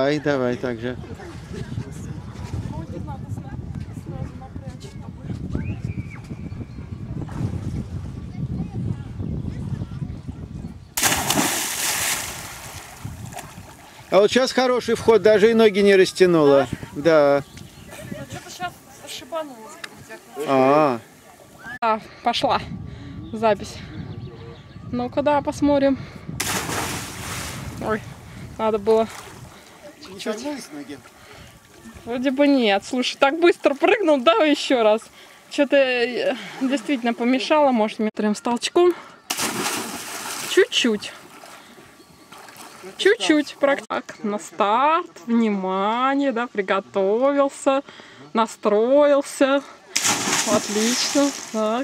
Давай, давай, так же. А вот сейчас хороший вход, даже и ноги не растянула. Да. Ну, что-то сейчас ошибанулась. Пошла запись. Ну-ка, да, посмотрим. Ой, надо было чуть-чуть. Вроде бы нет. Слушай, так быстро прыгнул, да, еще раз. Что-то действительно помешало, может, метром с толчком. Чуть-чуть. Чуть-чуть. Так, на старт. Внимание, да, приготовился, настроился. Отлично. Так.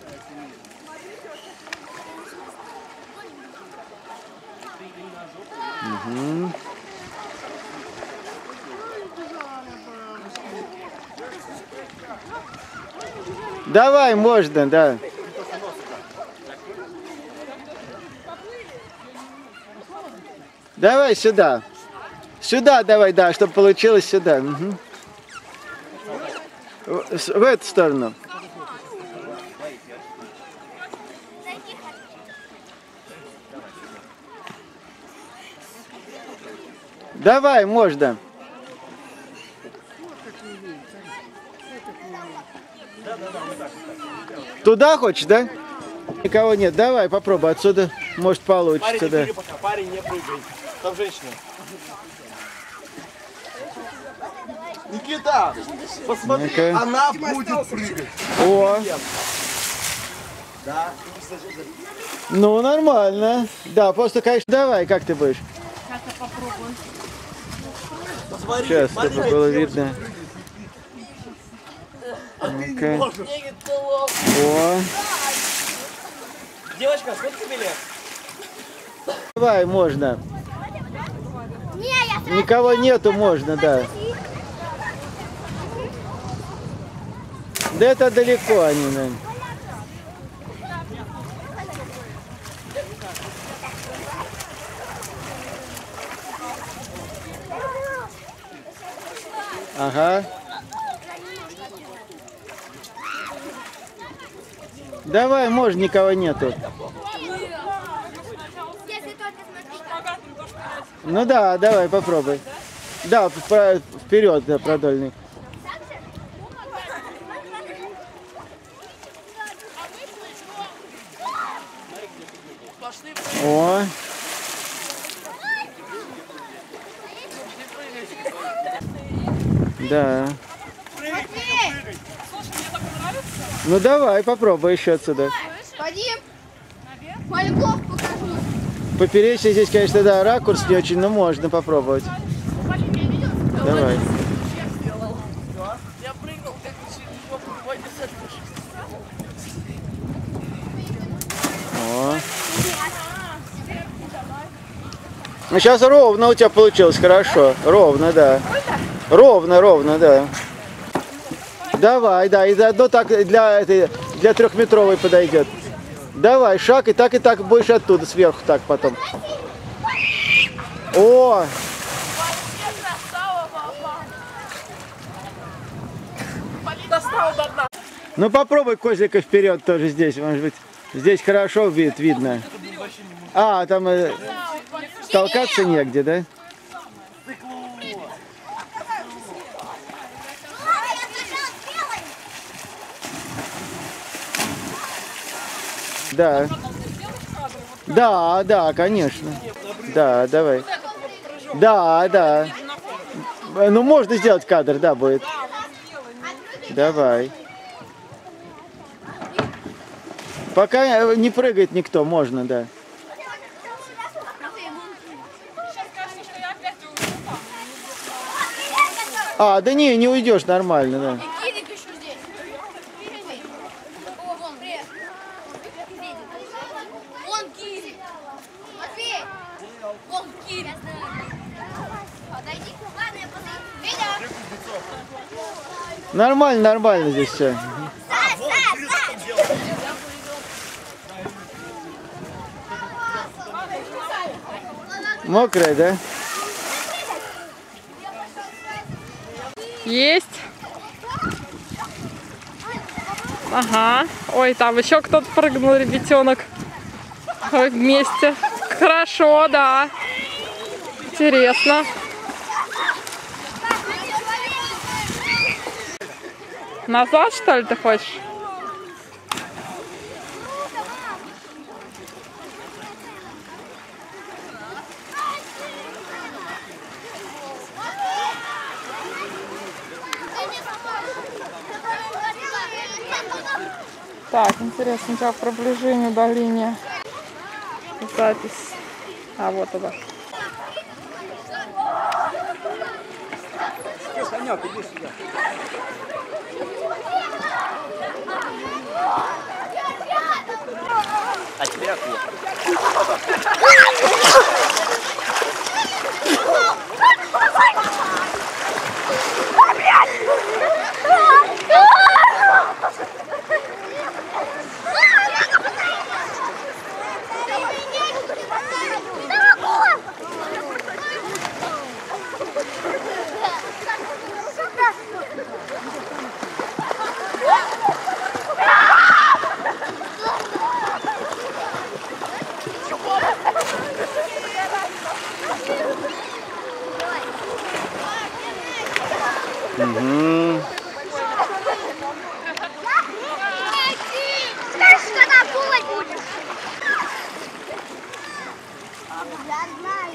Угу. Давай, можно, да. Давай сюда. Сюда давай, да, чтобы получилось сюда. Угу. В эту сторону. Давай, можно. Туда хочешь, да? Никого нет. Давай, попробуй. Отсюда, может, получится, да. Парень, не прыгай. Там женщина. Никита, посмотри, она будет прыгать. О. Да. Ну, нормально. Да, просто, конечно, давай, как ты будешь? Сейчас я попробую. Посмотри, Сейчас, чтобы было видно. Ну-ка. О. Девочка, сколько билет? Давай, можно. Никого нету, можно, да. Да это далеко они, наверное. Ага. Давай, можно, никого нету. Ну да, давай, попробуй. Да, вперед, да, продольный. О. Да. Ну давай, попробуй еще отсюда. Вадим, Мальков покажу. Поперечный здесь, конечно, да, ракурс не очень, но можно попробовать. Давай. Я прыгнул, как О. Ну сейчас ровно у тебя получилось, хорошо. Ровно, да. Ровно, ровно, да. Давай, да, и заодно так для трехметровой подойдет. Давай, шаг, и так будешь оттуда, сверху так потом. О! Ну попробуй козлика вперед тоже здесь, может быть. Здесь хорошо видно. А, там толкаться негде, да? Да. Да, да, конечно. Да, давай. Да, да. Ну, можно сделать кадр, да, будет. Давай. Пока не прыгает никто, можно, да. А, да не уйдешь, нормально, да. Нормально, нормально здесь все. Мокрая, да? Есть. Ага. Ой, там еще кто-то прыгнул, ребятенок. Ой, вместе. Хорошо, да. Интересно. Назад, что ли, ты хочешь? Так, интересно, у тебя приближение, удаление. Запись. А, вот туда. Санек, иди сюда. А тебе акула. Угу. Знаешь, что она пулать будет? Я знаю.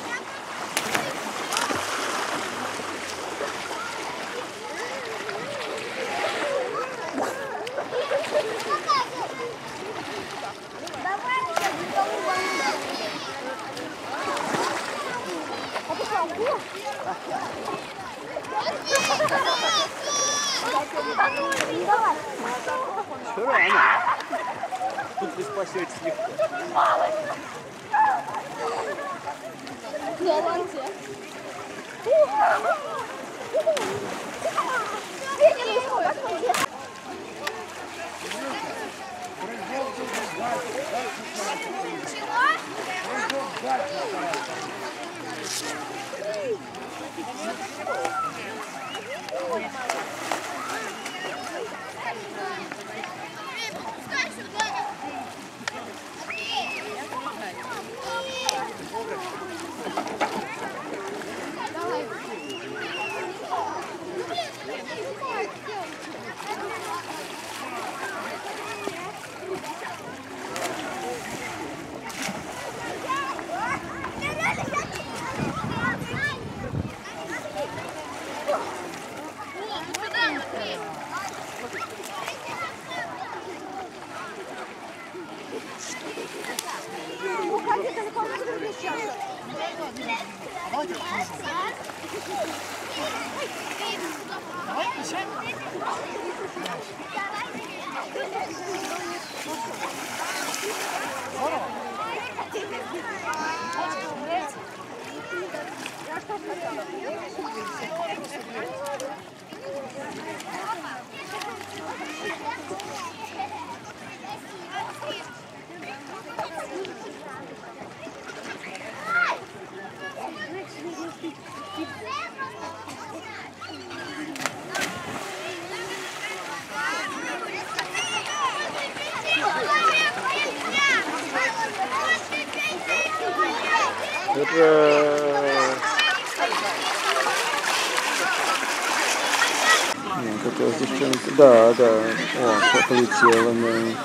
Что рано? Тут вы спасетесь легко. Нет, это вот девчонка. Да, да. О, полетела, да.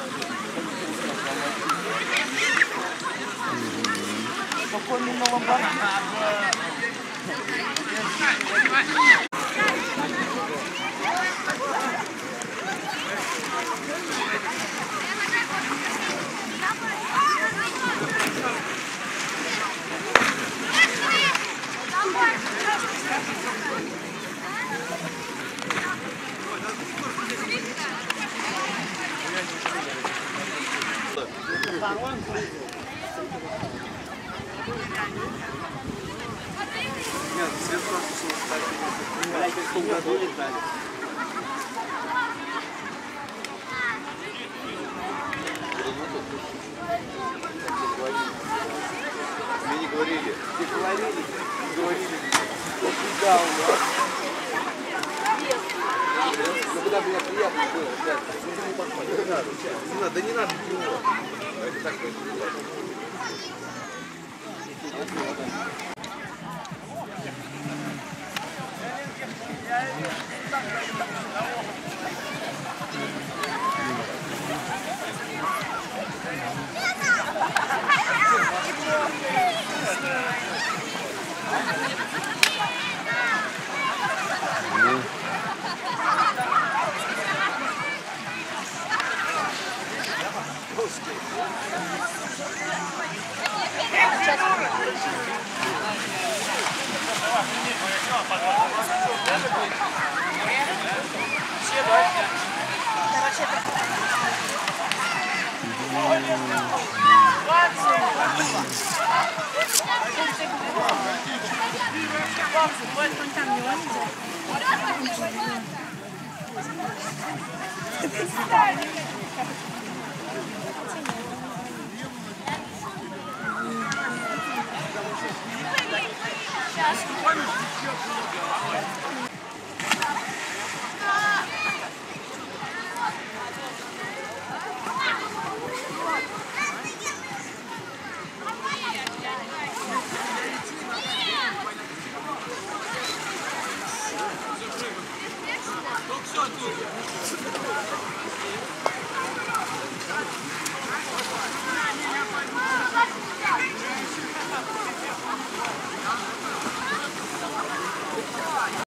Мне не говорили. Ты говорили? Говорили. Вот да, у нас. когда было приятно было, да, не надо, да не надо ничего. Это так происходит.